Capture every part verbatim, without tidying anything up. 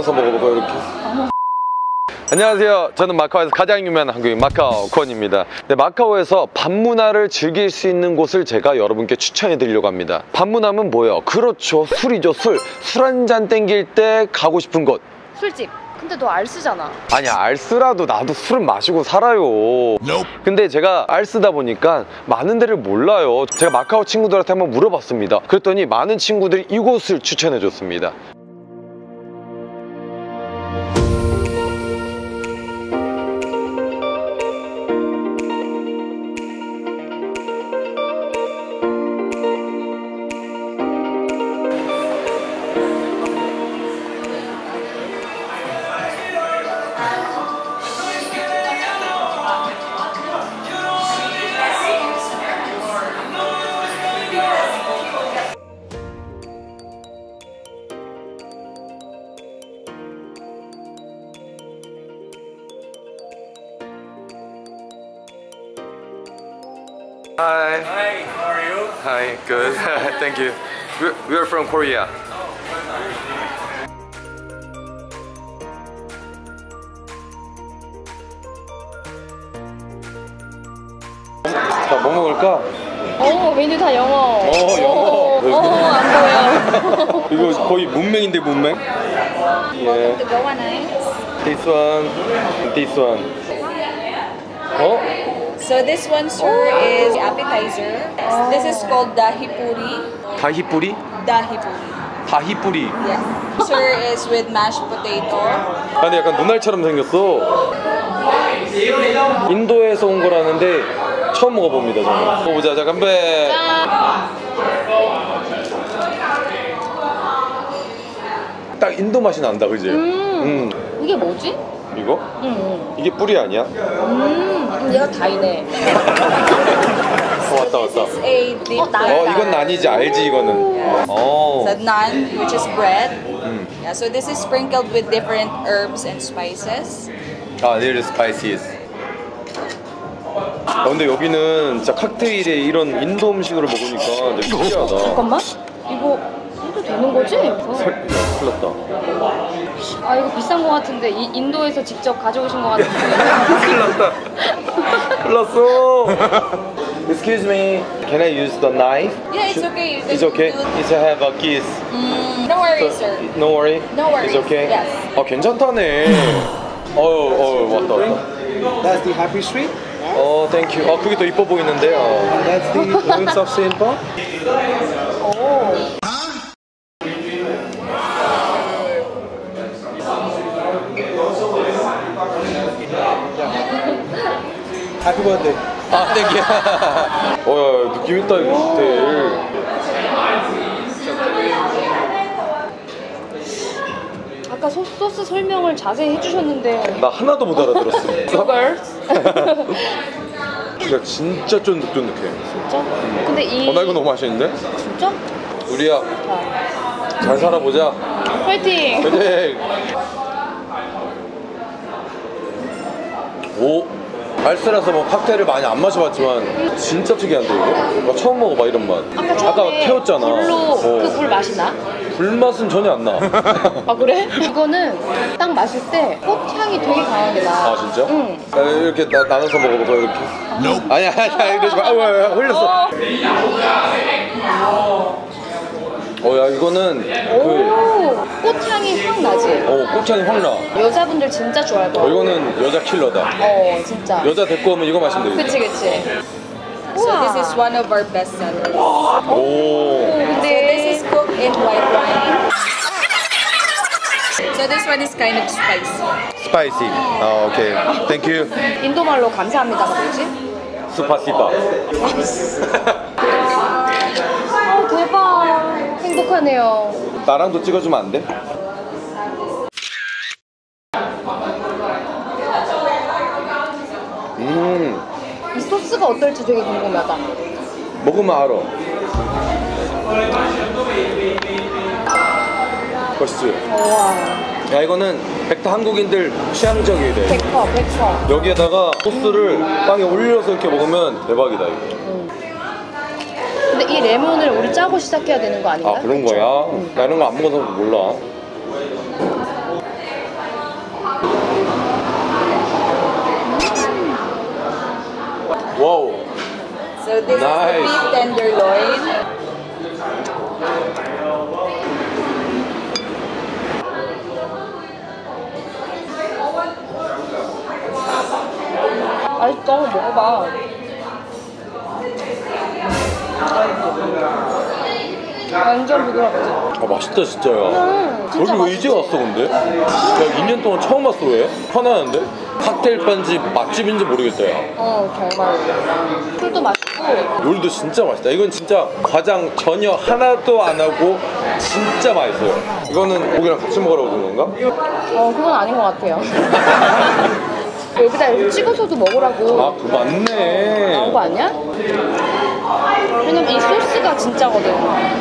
해서 먹어볼까요, 이렇게? 안녕하세요. 저는 마카오에서 가장 유명한 한국인 마카오 권입니다. 네, 마카오에서 밤문화를 즐길 수 있는 곳을 제가 여러분께 추천해 드리려고 합니다. 밤문화면 뭐예요? 그렇죠, 술이죠. 술. 술 한 잔 땡길 때 가고 싶은 곳. 술집. 근데 너 알쓰잖아. 아니야, 알쓰라도 나도 술은 마시고 살아요. 근데 제가 알쓰다 보니까 많은 데를 몰라요. 제가 마카오 친구들한테 한번 물어봤습니다. 그랬더니 많은 친구들이 이곳을 추천해 줬습니다. Hi. Hi, how are you? Hi, good. Thank you. We're, we're from Korea. 자, 뭐 먹을까? 어, 메뉴 다 영어. 어, 영어. 어, 안 보여. 이거 거의 문맹인데, 문맹? Welcome to Goa Nights. This one, this one. 어? So this one, sir, is appetizer. This is called dahi puri. 다히뿌리? Dahi puri. 다히뿌리. Yes. Sir is with mashed potato. 아, 근데 약간 눈알처럼 생겼어. 인도에서 온 거라는데 처음 먹어봅니다, 저는. 먹어보자, 자, 건배. 딱 인도 맛이 난다, 그지? 음. 음. 이게 뭐지? 이거? 음. 이게 뿌리 아니야? 음. 얘가 다이네. 어, 왔다, 왔다. This is a deep 어, 나- 어, 이건 난이지, 알지, 이거는. 어. the naan, which is bread. 음. Yeah, so this is sprinkled with different herbs and spices. 아, there is spices. 아, 근데 여기는 진짜 칵테일에 이런 인도 음식으로 먹으니까 되게 신기하다. 잠깐만. 이거 해도 되는 거지? 설, 큰일 났다. 아, 이거 비싼 거 같은데. 이, 인도에서 직접 가져오신 거 같은데. 큰일 났다. 큰일 났어. Excuse me, can I use the knife? Yeah, it's okay. You can It's okay? do- It's have a kiss. Mm, no worries, sir. No worry? No worries. It's okay? Yes. 아, 괜찮다네. 어유, 어유, 왔다, 왔다. That's the happy sweet. 어, 땡큐. 아, 그게 더 이뻐 보이는데. 어. That's the ruins of Saint Paul. 오. Happy birthday. 아, 땡큐. 어, 야, 야, 느낌 있다, 이거 호텔. 아까 소, 소스 설명을 자세히 해주셨는데. 나 하나도 못 알아들었어. 그걸? 야, 진짜 쫀득쫀득해. 진짜? 근데 이. 어, 나 이거 너무 맛있는데? 진짜? 우리야, 자, 잘 살아보자. 파이팅! 화이팅! 오, 알쓰라서 뭐 칵테일을 많이 안 마셔봤지만 진짜 특이한데 이거? 나 처음 먹어봐 이런 맛. 아까 처음에 태웠잖아. 불로 어. 그 불 맛이 나? 불맛은 전혀 안 나. 아 그래? 이거는 딱 마실 때 꽃향이 되게 강하게 나. 아 진짜? 응. 야, 이렇게 나, 나눠서 먹어볼까 이렇게? 아니야 아니야 이러지 마. 아우, 아우, 흘렸어. 어, 야 이거는 그, 오, 꽃향이 확 나지? 어, 꽃향이 확 나. 여자분들 진짜 좋아할 거야. 어, 이거는 여자 킬러다. 어, 진짜. 여자 데리고 오면 이거 마시면 되겠다. 그치, 그치. So this is one of our best sellers. 오. So this is cooked in white wine. So this one is kind of spicy. 스파이시. 아, 오케이. 땡큐. 인도 말로 감사합니다가 뭐지? 스파시바. 아, 대박. 행복하네요. 나랑도 찍어주면 안 돼? 음, 이 소스가 어떨지 되게 궁금하다. 먹으면 알아. 맛있지? 우와. 야, 이거는 백타 한국인들 취향적이래. 백 퍼센트, 백 퍼센트. 여기에다가 소스를 빵에 올려서 이렇게 먹으면 대박이다 이거. 근데 이 레몬을 우리 짜고 시작해야 되는 거 아닌가? 아, 그런 그쵸? 거야? 응. 나 이런 거 안 먹어서 몰라. 와우. So this Nice. is the beef tenderloin. 맛있다. 먹어봐. 완전 부드럽지? 아 맛있다 진짜야. 음, 진짜 여기 왜 이제 맛있지? 왔어 근데? 야 이 년 동안 처음 왔어 왜? 화나는데? 칵테일 반집 맛집인지 모르겠다 야. 어, 정말. 술도 맛있고. 요리도 진짜 맛있다. 이건 진짜 과장 전혀 하나도 안 하고 진짜 맛있어요. 이거는 고기랑 같이 먹으라고 준 건가? 어, 그건 아닌 것 같아요. 여기다 이렇게 찍어서도 먹으라고 아 그거 맞네. 나온 거 아니야? 왜냐면 이 소스가 진짜거든.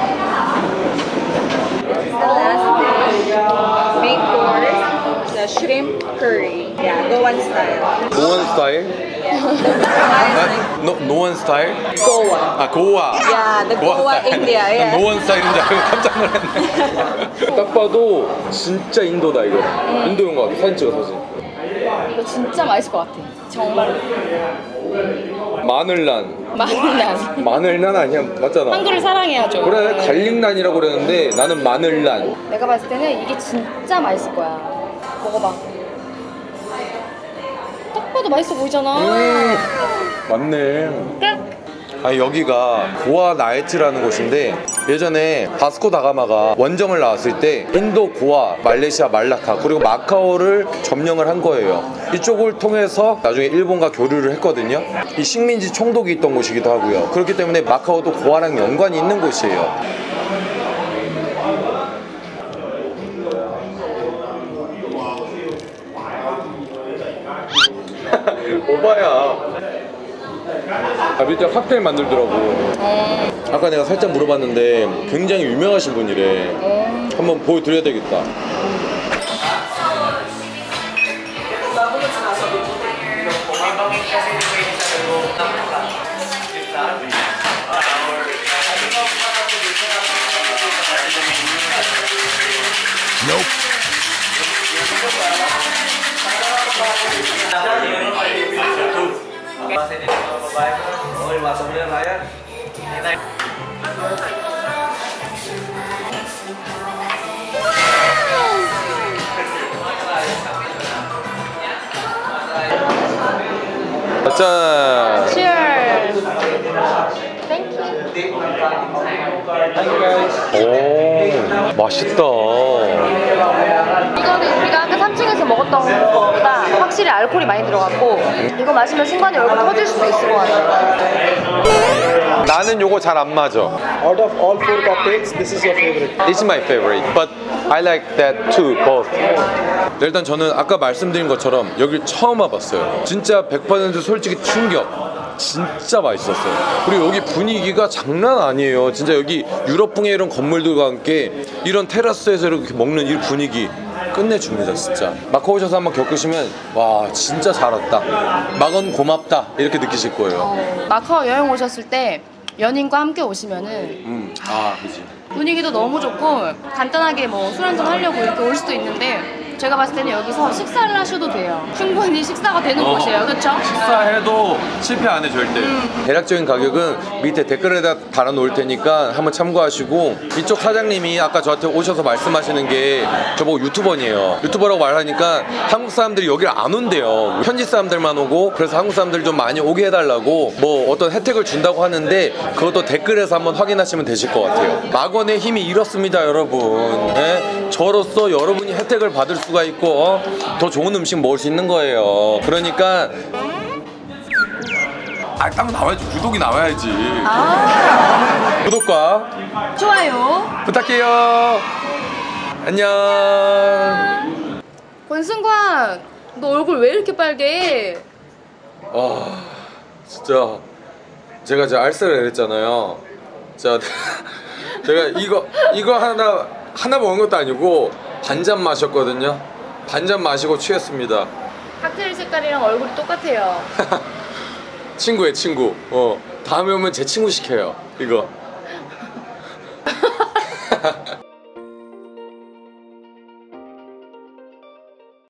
The last dish, main course, the shrimp curry. Yeah, Goan style. 노원 스타일? 아, 노, 노원 스타일? Goa. 아 고아. Yeah, the Goa, 스타일. India. 난 Yeah. 노원 스타일인 줄 알고 깜짝 놀랐네. 딱 봐도 진짜 인도다 이거. 인도인 것 같아. 사진 찍어 사진. 이거 진짜 맛있을 것 같아. 정말로. 마늘난. 마늘난. 마늘난 아니야 맞잖아. 한글을 사랑해야죠. 그래 갈릭난이라고 그랬는데 나는 마늘난. 내가 봤을 때는 이게 진짜 맛있을 거야. 먹어봐. 딱 봐도 맛있어 보이잖아. 음, 맞네. 끝. 아 여기가 고아 나이트라는 곳인데 예전에 바스코 다가마가 원정을 나왔을 때 인도, 고아, 말레이시아, 말라카 그리고 마카오를 점령을 한 거예요. 이쪽을 통해서 나중에 일본과 교류를 했거든요. 이 식민지 총독이 있던 곳이기도 하고요. 그렇기 때문에 마카오도 고아랑 연관이 있는 곳이에요. 오바야. 아 밑에 칵테일 만들더라고. 아까 내가 살짝 물어봤는데 굉장히 유명하신 분이래. 한번 보여드려야 되겠다. 짠. Cheers. Thank you. 오 맛있다. 이거는 우리가 아까 삼 층에서 먹었던 거보다 확실히 알코올이 많이 들어갔고 이거 마시면 순간에 얼굴 터질 수도 있을 것 같아요. 나는 요거 잘 안 맞아. Out of all four cocktails, this is your favorite. It's my favorite, but I like that too, both. 일단 저는 아까 말씀드린 것처럼 여길 처음 와봤어요. 진짜 백 퍼센트 솔직히 충격. 진짜 맛있었어요. 그리고 여기 분위기가 장난 아니에요. 진짜 여기 유럽풍의 이런 건물들과 함께 이런 테라스에서 이렇게 먹는 이 분위기 끝내줍니다 진짜. 마카오 오셔서 한번 겪으시면 와 진짜 잘 왔다, 막은 고맙다 이렇게 느끼실 거예요. 마카오 여행 오셨을 때 연인과 함께 오시면은 음, 아 그지. 분위기도 너무 좋고 간단하게 뭐 술 한잔 하려고 이렇게 올 수도 있는데 제가 봤을 때는 여기서 식사를 하셔도 돼요. 충분히 식사가 되는 어. 곳이에요. 그렇죠? 식사해도 실패 안 해 절대. 대략적인 가격은 밑에 댓글에다 달아놓을 테니까 한번 참고하시고, 이쪽 사장님이 아까 저한테 오셔서 말씀하시는 게 저보고 유튜버니에요. 유튜버라고 말하니까 한국 사람들이 여기를 안 온대요. 현지 사람들만 오고, 그래서 한국 사람들 좀 많이 오게 해달라고 뭐 어떤 혜택을 준다고 하는데 그것도 댓글에서 한번 확인하시면 되실 것 같아요. 막원의 힘이 이렇습니다 여러분. 네? 저로서 여러분이 혜택을 받을 수가 있고 어? 더 좋은 음식 먹을 수 있는 거예요. 그러니까 아, 딱 나와야지. 구독이 나와야지. 아, 구독과 좋아요. 부탁해요. 안녕. 권승관, 너 얼굴 왜 이렇게 빨개? 아 진짜 제가 이제 알쓰를 했잖아요. 자 제가 이거 이거 하나 하나 먹은 것도 아니고 반 잔 마셨거든요. 반 잔 마시고 취했습니다. 칵테일 색깔이랑 얼굴이 똑같아요. 친구의 친구. 어 다음에 오면 제 친구 시켜요. 이거.